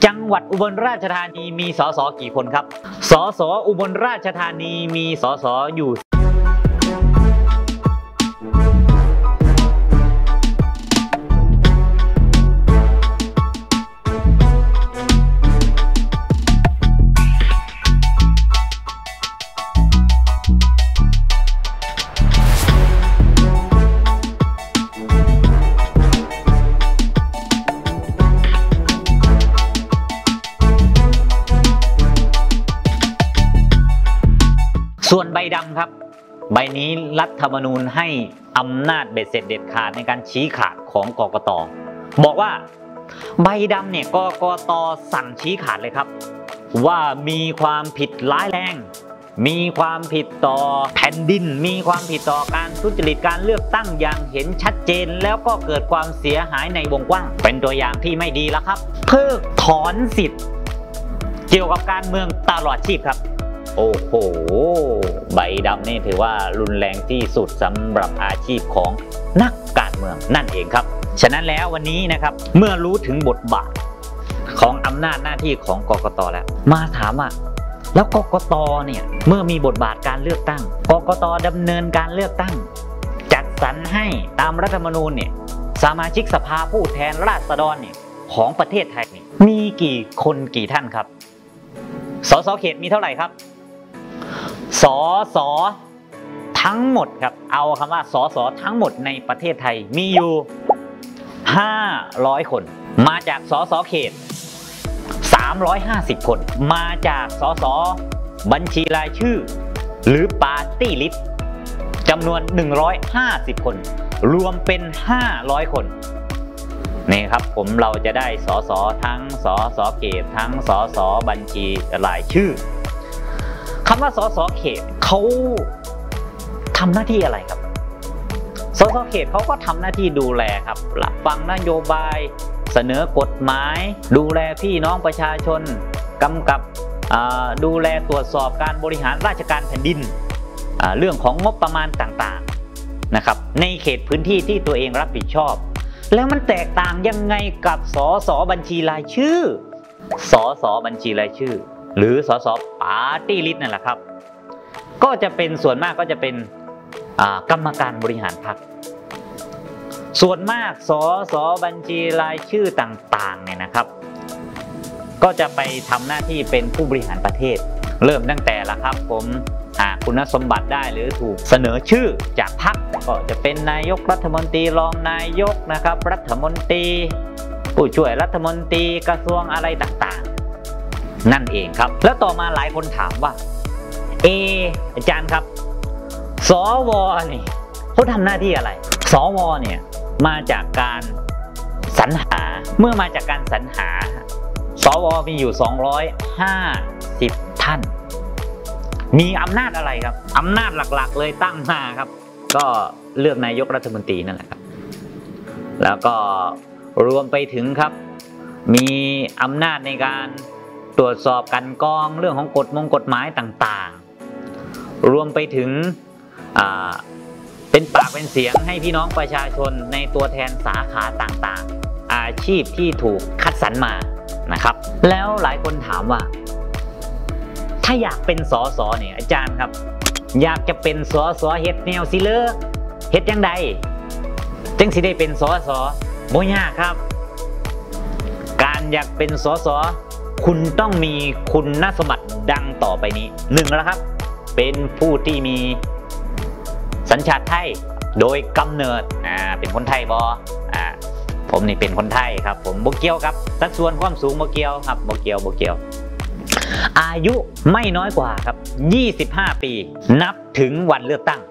จังหวัดอุบลราชธานีมีสสกี่คนครับสสอุบลราชธานีมีสสอยู่ส่วนใบดำครับใบนี้รัฐธรรมนูญให้อำนาจเบ็ดเสร็จเด็ดขาดในการชี้ขาดของกกต.บอกว่าใบดำเนี่ยกกต.สั่งชี้ขาดเลยครับว่ามีความผิดร้ายแรงมีความผิดต่อแผ่นดินมีความผิดต่อการทุจริตการเลือกตั้งอย่างเห็นชัดเจนแล้วก็เกิดความเสียหายในวงกว้างเป็นตัวอย่างที่ไม่ดีแล้วครับเพิกถอนสิทธิ์เกี่ยวกับการเมืองตลอดชีพครับโอ้โหใบดำนี่ถือว่ารุนแรงที่สุดสำหรับอาชีพของนักการเมืองนั่นเองครับฉะนั้นแล้ววันนี้นะครับเมื่อรู้ถึงบทบาทของอำนาจหน้าที่ของกกต.แล้วมาถามว่าแล้วกกต.เนี่ยเมื่อมีบทบาทการเลือกตั้งกกต.ดำเนินการเลือกตั้งจัดสรรให้ตามรัฐธรรมนูญเนี่ยสมาชิกสภาผู้แทนราษฎรเนี่ยของประเทศไทยนี่มีกี่คนกี่ท่านครับสสเขตมีเท่าไหร่ครับสสทั้งหมดครับเอาคำว่าสสทั้งหมดในประเทศไทยมีอยู่500คนมาจากสสเขต350คนมาจากสสบัญชีรายชื่อหรือปาร์ตี้ลิสต์จำนวน150คนรวมเป็น500คนนี่ครับเราจะได้สสทั้งสสเขตทั้งสสบัญชีรายชื่อคำว่าสสเขตเขาทำหน้าที่อะไรครับสสเขตเขาก็ทำหน้าที่ดูแลครับรับฟังนโยบายเสนอกฎหมายดูแลพี่น้องประชาชนกำกับดูแลตรวจสอบการบริหารราชการแผ่นดินเรื่องของงบประมาณต่างๆนะครับในเขตพื้นที่ที่ตัวเองรับผิดชอบแล้วมันแตกต่างยังไงกับสสบัญชีรายชื่อสสบัญชีรายชื่อหรือสสปาร์ตี้ลิสต์นั่นแหละครับก็จะเป็นส่วนมากก็จะเป็นกรรมการบริหารพรรคส่วนมากสสบัญชีรายชื่อต่างๆเนี่ยนะครับก็จะไปทำหน้าที่เป็นผู้บริหารประเทศเริ่มตั้งแต่ละครับผมคุณสมบัติได้หรือถูกเสนอชื่อจากพรรคก็จะเป็นนายกรัฐมนตรีรองนายกนะครับรัฐมนตรีผู้ช่วยรัฐมนตรีกระทรวงอะไรต่างๆนั่นเองครับแล้วต่อมาหลายคนถามว่าอาจารย์ครับสวนี่เขาทำหน้าที่อะไรสวเนี่ยมาจากการสรรหาเมื่อมาจากการสรรหาสวมีอยู่250ท่านมีอำนาจอะไรครับอำนาจหลักๆเลยตั้งมาครับก็เลือกนายกรัฐมนตรีนั่นแหละครับแล้วก็รวมไปถึงครับมีอำนาจในการตรวจสอบกันกองเรื่องของกฎหมายต่างๆรวมไปถึงเป็นปากเป็นเสียงให้พี่น้องประชาชนในตัวแทนสาขาต่างๆอาชีพที่ถูกคัดสรรมานะครับแล้วหลายคนถามว่าถ้าอยากเป็นสสเนี่ยอาจารย์ครับอยากจะเป็นสสเฮ็ดแนวสิเลอเฮ็ดยังไงจึงสิได้เป็นสสบ่ยากครับการอยากเป็นสสคุณต้องมีคุณสมบัติดังต่อไปนี้1แล้วครับเป็นผู้ที่มีสัญชาติไทยโดยกำเนิดเป็นคนไทยผมนี่เป็นคนไทยครับผมบ่เกี่ยวครับสัดส่วนความสูงบ่เกี่ยวครับบ่เกี่ยวอายุไม่น้อยกว่าครับ25ปีนับถึงวันเลือกตั้ง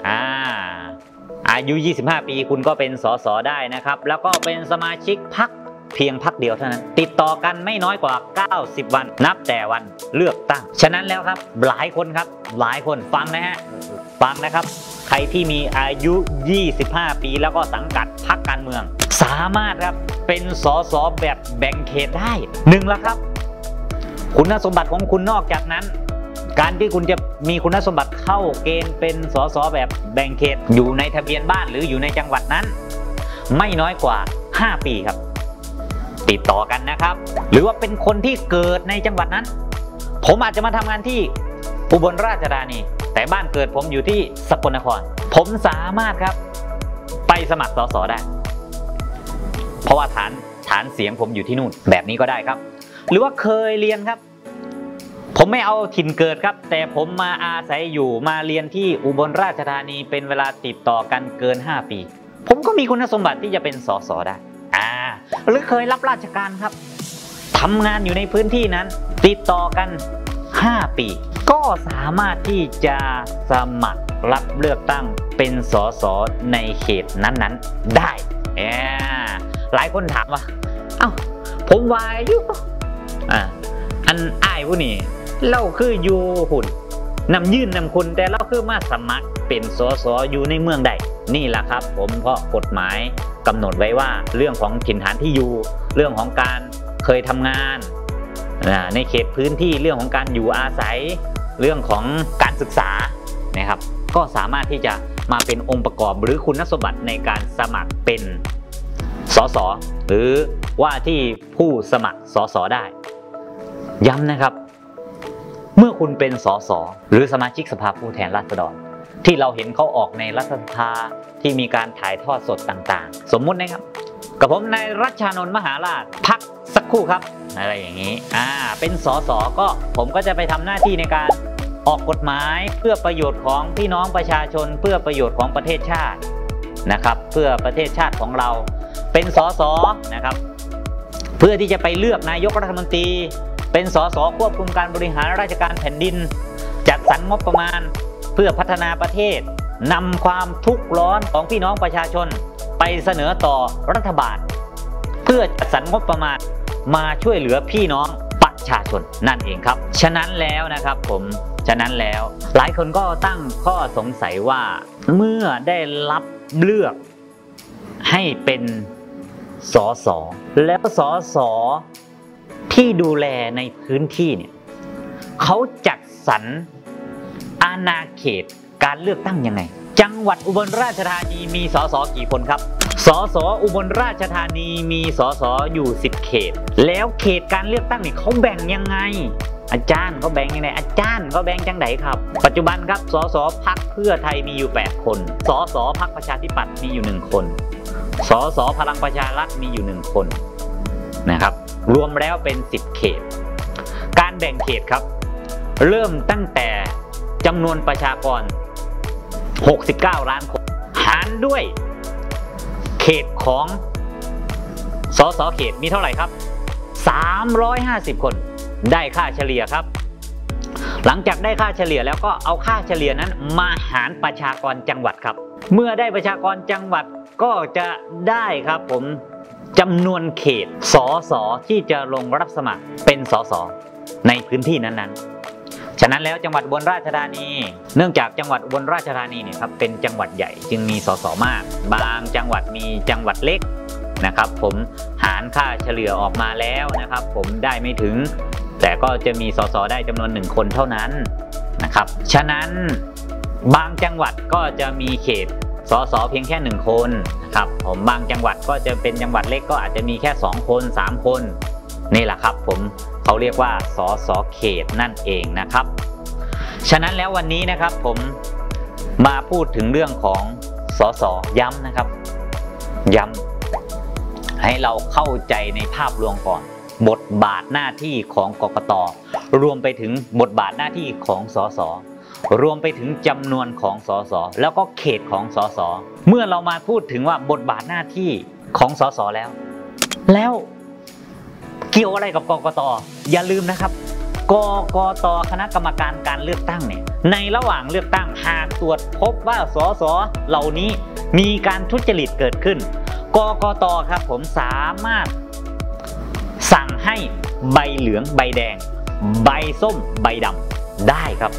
อายุ25ปีคุณก็เป็นสสได้นะครับแล้วก็เป็นสมาชิกพรรคเพียงพรรคเดียวเท่านั้นติดต่อกันไม่น้อยกว่า90วันนับแต่วันเลือกตั้งฉะนั้นแล้วครับหลายคนฟังนะฮะฟังนะครับใครที่มีอายุ25ปีแล้วก็สังกัดพรรคการเมืองสามารถครับเป็นสสแบบแบ่งเขตได้1ละครับคุณสมบัติของคุณนอกจากนั้นการที่คุณจะมีคุณสมบัติเข้าเกณฑ์เป็นสสแบบแบ่งเขตอยู่ในทะเบียนบ้านหรืออยู่ในจังหวัดนั้นไม่น้อยกว่า5ปีครับติดต่อกันนะครับหรือว่าเป็นคนที่เกิดในจังหวัดนั้นผมอาจจะมาทำงานที่อุบลราชธานีแต่บ้านเกิดผมอยู่ที่สกลนครผมสามารถครับไปสมัครสสได้เพราะว่าฐานเสียงผมอยู่ที่นู่นแบบนี้ก็ได้ครับหรือว่าเคยเรียนครับผมไม่เอาถิ่นเกิดครับแต่ผมมาอาศัยอยู่มาเรียนที่อุบลราชธานีเป็นเวลาติดต่อกันเกิน5 ปีผมก็มีคุณสมบัติที่จะเป็นสสได้หรือเคยรับราชการครับทำงานอยู่ในพื้นที่นั้นติดต่อกัน5 ปีก็สามารถที่จะสมัครรับเลือกตั้งเป็นสสในเขตนั้นๆได้หลายคนถามว่าเอ้าผมวายอยู่อันอ้ายผู้นี้เล่าคืออยู่หุ่นนำยื่นนำคุณแต่เล่าคือมาสมัครเป็นสสอยู่ในเมืองใดนี่แหละครับผมเพราะกฎหมายกำหนดไว้ว่าเรื่องของถิ่นฐานที่อยู่เรื่องของการเคยทำงานในเขตพื้นที่เรื่องของการอยู่อาศัยเรื่องของการศึกษานะครับก็สามารถที่จะมาเป็นองค์ประกอบหรือคุณสมบัติในการสมัครเป็นสสหรือว่าที่ผู้สมัครสสได้ย้ำนะครับเมื่อคุณเป็นสสหรือสมาชิกสภาผู้แทนราษฎรที่เราเห็นเขาออกในรัฐสภาที่มีการถ่ายทอดสดต่างๆสมมุตินะครับกับผมนายรัชชานนท์มหาราชพักสักครู่ครับอะไรอย่างนี้เป็นสสก็ผมก็จะไปทำหน้าที่ในการออกกฎหมายเพื่อประโยชน์ของพี่น้องประชาชนเพื่อประโยชน์ของประเทศชาตินะครับเพื่อประเทศชาติของเราเป็นสสนะครับเพื่อที่จะไปเลือกนายกรัฐมนตรีเป็นสสควบคุมการบริหารราชการแผ่นดินจัดสรรงบประมาณเพื่อพัฒนาประเทศนำความทุกข์ร้อนของพี่น้องประชาชนไปเสนอต่อรัฐบาลเพื่อจัดสรรงบประมาณมาช่วยเหลือพี่น้องประชาชนนั่นเองครับฉะนั้นแล้วนะครับฉะนั้นแล้วหลายคนก็ตั้งข้อสงสัยว่าเมื่อได้รับเลือกให้เป็นสสแล้วสสที่ดูแลในพื้นที่เนี่ยเขาจัดสรรอาณาเขตการเลือกตั้งยังไงจังหวัดอุบลราชธานีมีสสกี่คนครับสสอุบลราชธานีมีสสอยู่10 เขตแล้วเขตการเลือกตั้งเนี่ยเขาแบ่งยังไงอาจารย์เขาแบ่งยังไงอาจารย์เขาแบ่งจังไหนครับปัจจุบันครับสสพรรคเพื่อไทยมีอยู่8 คนสสพรรคประชาธิปัตย์มีอยู่1 คนสสพลังประชารัฐมีอยู่1 คนนะครับรวมแล้วเป็น10 เขตการแบ่งเขตครับเริ่มตั้งแต่จำนวนประชากร69 ล้านคนหารด้วยเขตของสสเขตมีเท่าไหร่ครับ350 คนได้ค่าเฉลี่ยครับหลังจากได้ค่าเฉลี่ยแล้วก็เอาค่าเฉลี่ยนั้นมาหารประชากรจังหวัดครับเมื่อได้ประชากรจังหวัดก็จะได้ครับผมจำนวนเขตสสที่จะลงรับสมัครเป็นสสในพื้นที่นั้นๆฉะนั้นแล้วจังหวัดอุบลราชธานีเนื่องจากจังหวัดอุบลราชธานีเนี่ยครับเป็นจังหวัดใหญ่จึงมีสสมากบางจังหวัดมีจังหวัดเล็กนะครับผมหารค่าเฉลี่ยออกมาแล้วนะครับผมได้ไม่ถึงแต่ก็จะมีสสได้จำนวน1 คนเท่านั้นนะครับฉะนั้นบางจังหวัดก็จะมีเขตสสเพียงแค่1 คนนะครับผมบางจังหวัดก็จะเป็นจังหวัดเล็กก็อาจจะมีแค่2 คน3 คนนี่แหละครับผมเขาเรียกว่าสสเขตนั่นเองนะครับฉะนั้นแล้ววันนี้นะครับผมมาพูดถึงเรื่องของสสย้ำนะครับย้ำให้เราเข้าใจในภาพรวมก่อนบทบาทหน้าที่ของกกต.รวมไปถึงบทบาทหน้าที่ของสสรวมไปถึงจำนวนของสสแล้วก็เขตของสสเมื่อเรามาพูดถึงว่าบทบาทหน้าที่ของสสแล้วเกี่ยวอะไรกับกกต.อย่าลืมนะครับกกต.คณะกรรมการการเลือกตั้งเนี่ยในระหว่างเลือกตั้งหากตรวจพบว่าสสเหล่านี้มีการทุจริตเกิดขึ้นกกต.ครับผมสามารถสั่งให้ใบเหลืองใบแดงใบส้มใบดำได้ครับ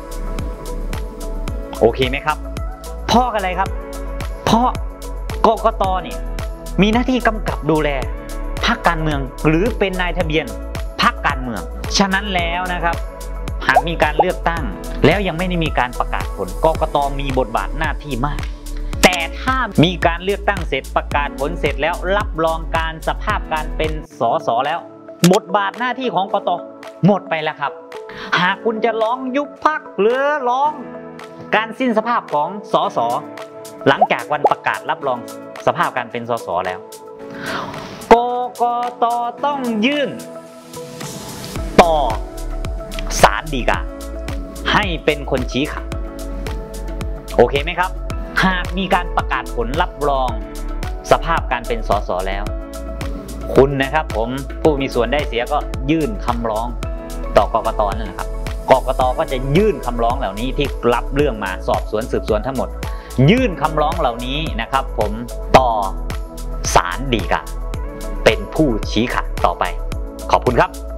โอเคไหมครับเพราะอะไรครับเพราะกกต.เนี่ยมีหน้าที่กำกับดูแลพรรคการเมืองหรือเป็นนายทะเบียนพรรคการเมืองฉะนั้นแล้วนะครับหากมีการเลือกตั้งแล้วยังไม่ได้มีการประกาศผลกกต.มีบทบาทหน้าที่มากแต่ถ้ามีการเลือกตั้งเสร็จประกาศผลเสร็จแล้วรับรองการสภาพการเป็นสสแล้วบทบาทหน้าที่ของกต.หมดไปแล้วครับหากคุณจะร้องยุบพรรคหรือร้องการสิ้นสภาพของสสหลังจากวันประกาศรับรองสภาพการเป็นสสแล้วกกต.ต้องยื่นต่อศาลฎีกาให้เป็นคนชี้ขาดโอเคไหมครับหากมีการประกาศผลรับรองสภาพการเป็นสสแล้วคุณนะครับผมผู้มีส่วนได้เสียก็ยื่นคำร้องต่อกกต.นั่นแหละครับกกต.ก็จะยื่นคำร้องเหล่านี้ที่รับเรื่องมาสอบสวนสืบสวนทั้งหมดยื่นคำร้องเหล่านี้นะครับผมต่อศาลฎีกาเป็นผู้ชี้ขาดต่อไปขอบคุณครับ